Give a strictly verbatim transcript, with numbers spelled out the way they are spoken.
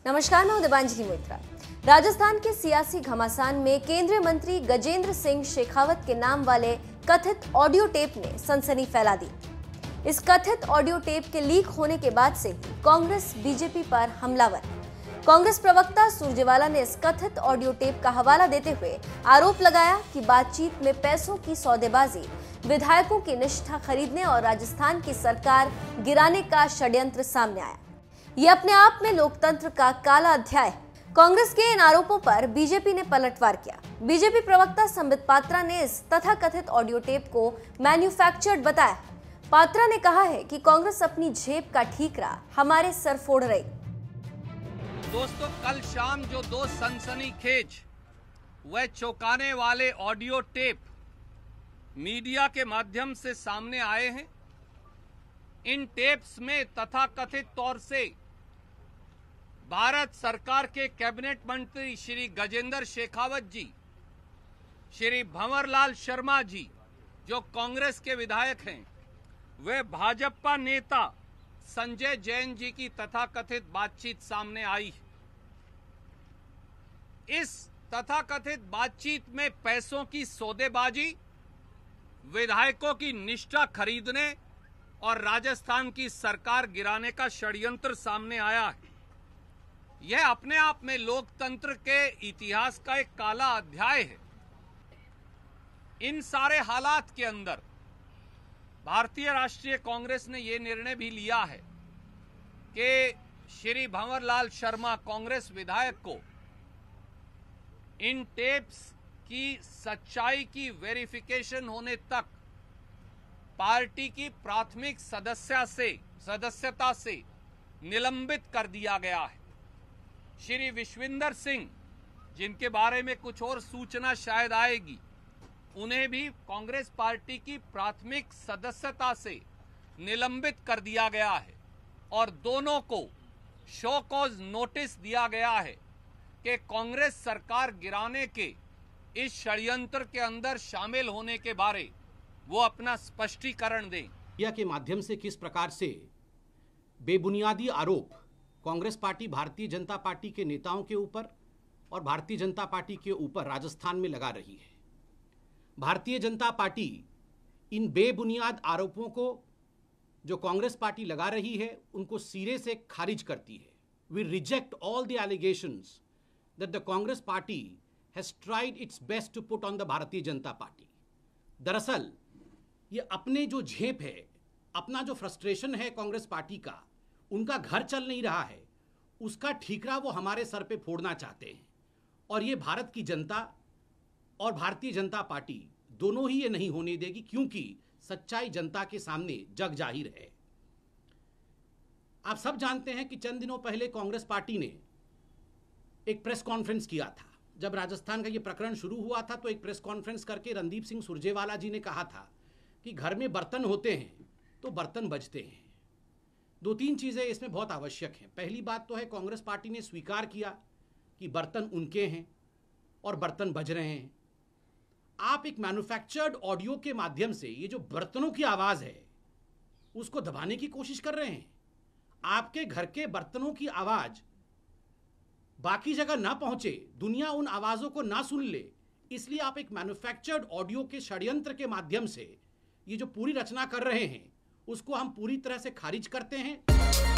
नमस्कार, मैं दिबांजलि मोइत्रा। राजस्थान के सियासी घमासान में केंद्रीय मंत्री गजेंद्र सिंह शेखावत के नाम वाले कथित ऑडियो टेप ने सनसनी फैला दी। इस कथित ऑडियो टेप के लीक होने के बाद से ही कांग्रेस बीजेपी पर हमलावर। कांग्रेस प्रवक्ता सुरजेवाला ने इस कथित ऑडियो टेप का हवाला देते हुए आरोप लगाया कि बातचीत में पैसों की सौदेबाजी, विधायकों की निष्ठा खरीदने और राजस्थान की सरकार गिराने का षड्यंत्र सामने आया। ये अपने आप में लोकतंत्र का काला अध्याय। कांग्रेस के इन आरोपों पर बीजेपी ने पलटवार किया। बीजेपी प्रवक्ता संबित पात्रा ने इस तथाकथित ऑडियो टेप को मैन्युफैक्चर्ड बताया। पात्रा ने कहा है कि कांग्रेस अपनी जेब का ठीकरा हमारे सर फोड़ रही। दोस्तों, कल शाम जो दो सनसनीखेज व चौंकाने वाले ऑडियो टेप मीडिया के माध्यम से सामने आए हैं, इन टेप्स में तथाकथित तौर से भारत सरकार के कैबिनेट मंत्री श्री गजेंद्र शेखावत जी, श्री भंवरलाल शर्मा जी जो कांग्रेस के विधायक हैं, वे भाजपा नेता संजय जैन जी की तथाकथित बातचीत सामने आई। इस तथाकथित बातचीत में पैसों की सौदेबाजी, विधायकों की निष्ठा खरीदने और राजस्थान की सरकार गिराने का षड्यंत्र सामने आया है। यह अपने आप में लोकतंत्र के इतिहास का एक काला अध्याय है। इन सारे हालात के अंदर भारतीय राष्ट्रीय कांग्रेस ने यह निर्णय भी लिया है कि श्री भंवरलाल शर्मा कांग्रेस विधायक को इन टेप्स की सच्चाई की वेरिफिकेशन होने तक पार्टी की प्राथमिक सदस्यता से सदस्यता से निलंबित कर दिया गया है। श्री विश्विंदर सिंह, जिनके बारे में कुछ और सूचना शायद आएगी, उन्हें भी कांग्रेस पार्टी की प्राथमिक सदस्यता से निलंबित कर दिया गया है और दोनों को शो कॉज नोटिस दिया गया है कि कांग्रेस सरकार गिराने के इस षड्यंत्र के अंदर शामिल होने के बारे वो अपना स्पष्टीकरण दें। मीडिया के माध्यम से किस प्रकार से बेबुनियादी आरोप कांग्रेस पार्टी भारतीय जनता पार्टी के नेताओं के ऊपर और भारतीय जनता पार्टी के ऊपर राजस्थान में लगा रही है। भारतीय जनता पार्टी इन बेबुनियाद आरोपों को जो कांग्रेस पार्टी लगा रही है उनको सिरे से खारिज करती है। We reject all the allegations that the Congress party has tried its best to put on the Bharatiya Janata party. दरअसल ये अपने जो झेप है, अपना जो फ्रस्ट्रेशन है कांग्रेस पार्टी का, उनका घर चल नहीं रहा है, उसका ठीकरा वो हमारे सर पे फोड़ना चाहते हैं। और ये भारत की जनता और भारतीय जनता पार्टी दोनों ही ये नहीं होने देगी, क्योंकि सच्चाई जनता के सामने जग जाहिर है। आप सब जानते हैं कि चंद दिनों पहले कांग्रेस पार्टी ने एक प्रेस कॉन्फ्रेंस किया था। जब राजस्थान का ये प्रकरण शुरू हुआ था तो एक प्रेस कॉन्फ्रेंस करके रणदीप सिंह सुरजेवाला जी ने कहा था कि घर में बर्तन होते हैं तो बर्तन बजते हैं। दो तीन चीज़ें इसमें बहुत आवश्यक हैं। पहली बात तो है, कांग्रेस पार्टी ने स्वीकार किया कि बर्तन उनके हैं और बर्तन बज रहे हैं। आप एक मैन्युफैक्चर्ड ऑडियो के माध्यम से ये जो बर्तनों की आवाज़ है उसको दबाने की कोशिश कर रहे हैं। आपके घर के बर्तनों की आवाज़ बाकी जगह ना पहुंचे, दुनिया उन आवाज़ों को ना सुन ले, इसलिए आप एक मैन्युफैक्चर्ड ऑडियो के षड्यंत्र के माध्यम से ये जो पूरी रचना कर रहे हैं उसको हम पूरी तरह से खारिज करते हैं।